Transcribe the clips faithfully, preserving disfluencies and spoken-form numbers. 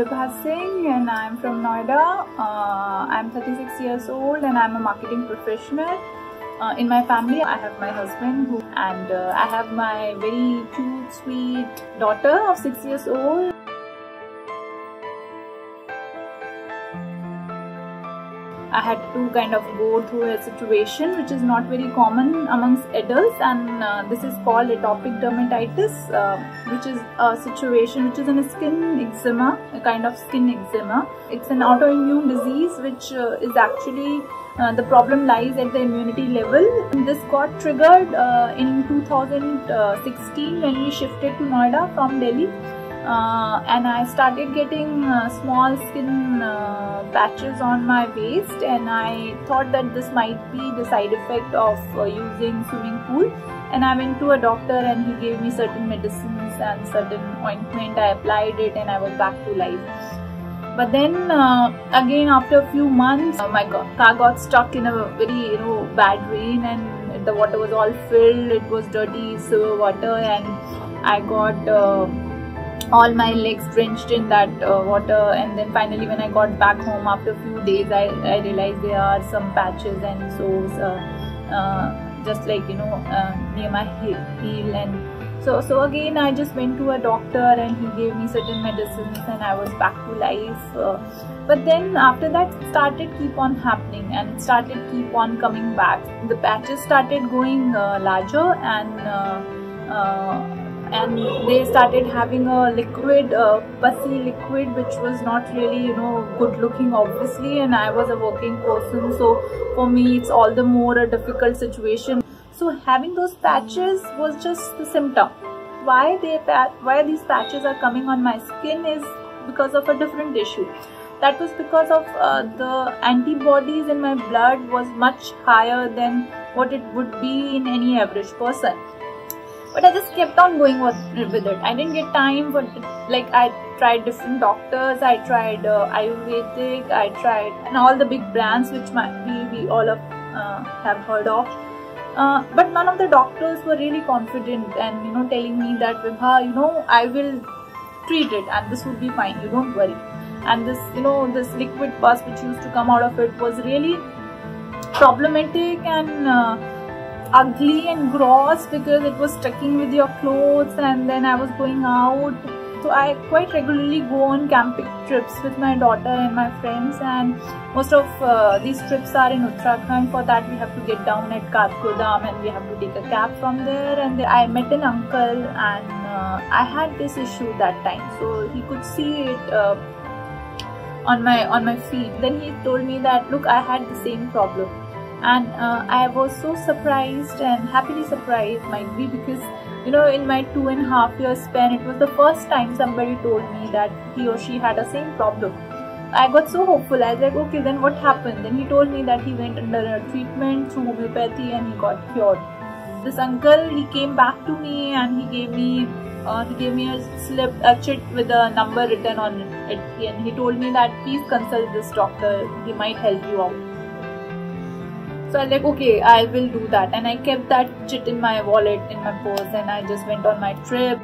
Vibha Singh and I'm from Noida. Uh, I'm thirty-six years old and I'm a marketing professional. Uh, in my family, I have my husband who, and uh, I have my very cute, sweet daughter of six years old. I had to kind of go through a situation which is not very common amongst adults, and uh, this is called Atopic Dermatitis, uh, which is a situation which is in a skin eczema, a kind of skin eczema. It's an autoimmune disease which uh, is actually uh, the problem lies at the immunity level. And this got triggered uh, in two thousand sixteen when we shifted to Noida from Delhi. Uh, and I started getting uh, small skin uh, patches on my waist, and I thought that this might be the side effect of uh, using swimming pool. And I went to a doctor and he gave me certain medicines and certain ointment. I applied it and I was back to life. But then uh, again after a few months, uh, my car got stuck in a very you know bad rain, and the water was all filled. It was dirty sewer water, and I got uh, all my legs drenched in that uh, water. And then finally when I got back home after a few days, I, I realized there are some patches and sores uh, uh, just like you know uh, near my heel. And so so again I just went to a doctor and he gave me certain medicines and I was back to life. Uh, but then after that it started keep on happening and it started keep on coming back. The patches started going uh, larger, and uh, uh, and they started having a liquid, uh, pussy liquid, which was not really you know good looking obviously, and I was a working person, so for me it's all the more a difficult situation. So having those patches was just the symptom. Why they why these patches are coming on my skin is because of a different issue. That was because of uh, the antibodies in my blood was much higher than what it would be in any average person. But I just kept on going with, with it. I didn't get time for it. Like I tried different doctors, I tried uh, Ayurvedic, I tried and all the big brands which my, we, we all of, uh, have heard of. Uh, but none of the doctors were really confident and you know telling me that Vibha, you know, I will treat it and this will be fine, you don't worry. And this, you know, this liquid pus which used to come out of it was really problematic and uh, ugly and gross because it was sticking with your clothes, and then I was going out. So I quite regularly go on camping trips with my daughter and my friends, and most of uh, these trips are in Uttarakhand. For that we have to get down at Katgodam and we have to take a cab from there. And I met an uncle, and uh, I had this issue that time, so he could see it uh, on my on my feet. Then he told me that look, I had the same problem. And uh, I was so surprised and happily surprised might be because you know in my two and a half year span it was the first time somebody told me that he or she had the same problem. I got so hopeful. I was like, okay, then what happened? Then he told me that he went under a treatment through homeopathy and he got cured. This uncle, he came back to me and he gave me uh, he gave me a slip, a chit with a number written on it, and he told me that please consult this doctor, he might help you out. So I was like, okay, I will do that. And I kept that chit in my wallet, in my purse, and I just went on my trip.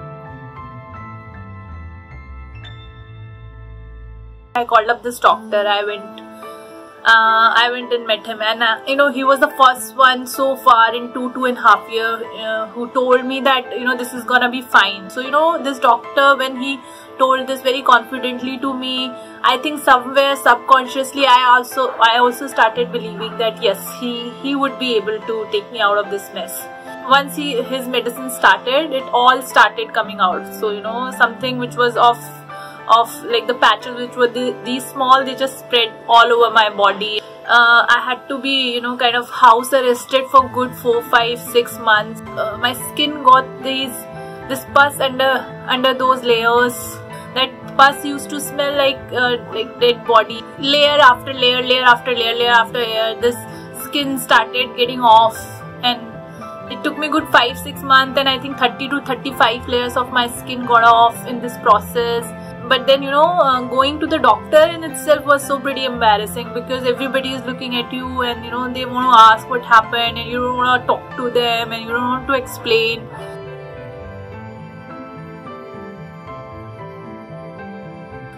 I called up this doctor. I went, uh, I went and met him, and uh, you know he was the first one so far in two two and a half year uh, who told me that you know this is gonna be fine. So you know this doctor, when he told this very confidently to me, I think somewhere subconsciously I also I also started believing that yes, he he would be able to take me out of this mess. Once he his medicine started, it all started coming out. So you know something which was of of like the patches which were the, these small, they just spread all over my body. Uh, I had to be you know kind of house arrested for good four, five, six months. Uh, my skin got these this pus under under those layers. That pus used to smell like uh, like dead body. Layer after layer, layer after layer, layer after layer, this skin started getting off, and it took me good five six months, and I think thirty to thirty-five layers of my skin got off in this process. But then you know uh, going to the doctor in itself was so pretty embarrassing because everybody is looking at you and you know they want to ask what happened, and you don't want to talk to them and you don't want to explain.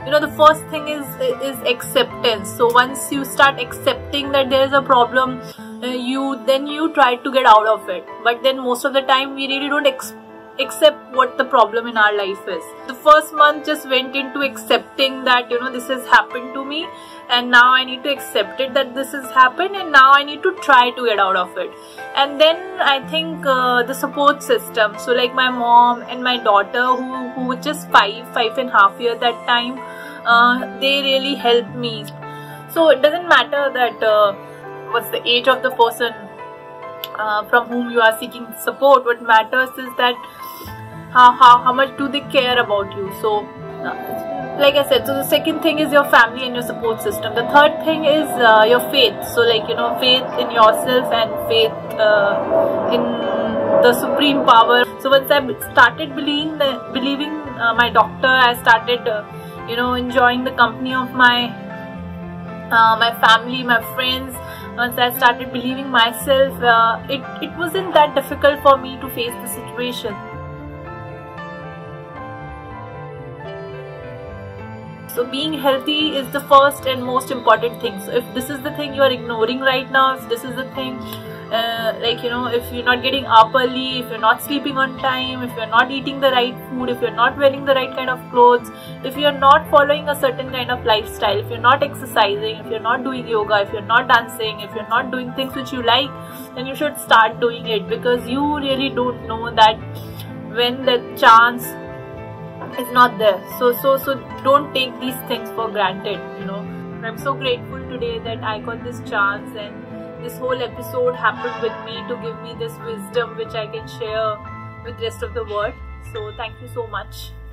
you know, the first thing is is acceptance. So once you start accepting that there is a problem, uh, you then you try to get out of it. But then most of the time we really don't ex accept what the problem in our life is. The first month just went into accepting that, you know, this has happened to me, and now I need to accept it that this has happened, and now I need to try to get out of it. And then I think uh, the support system, so like my mom and my daughter, who, who was just five, five and a half years that time, uh, they really helped me. So it doesn't matter that uh, what's the age of the person uh, from whom you are seeking support. What matters is that how, how, how much do they care about you. So uh, like I said, so the second thing is your family and your support system. The third thing is uh, your faith. So like, you know, faith in yourself and faith uh, in the supreme power. So once I started believing the, believing uh, my doctor, I started uh, you know, enjoying the company of my uh, my family, my friends. Once I started believing myself, uh, it, it wasn't that difficult for me to face the situation. So being healthy is the first and most important thing. So if this is the thing you are ignoring right now, if this is the thing, uh, like, you know, if you're not getting up early, if you're not sleeping on time, if you're not eating the right food, if you're not wearing the right kind of clothes, if you're not following a certain kind of lifestyle, if you're not exercising, if you're not doing yoga, if you're not dancing, if you're not doing things which you like, then you should start doing it, because you really don't know that when the chance is not there. So so so don't take these things for granted, you know. I'm so grateful today that I got this chance, and this whole episode happened with me to give me this wisdom which I can share with the rest of the world. So thank you so much.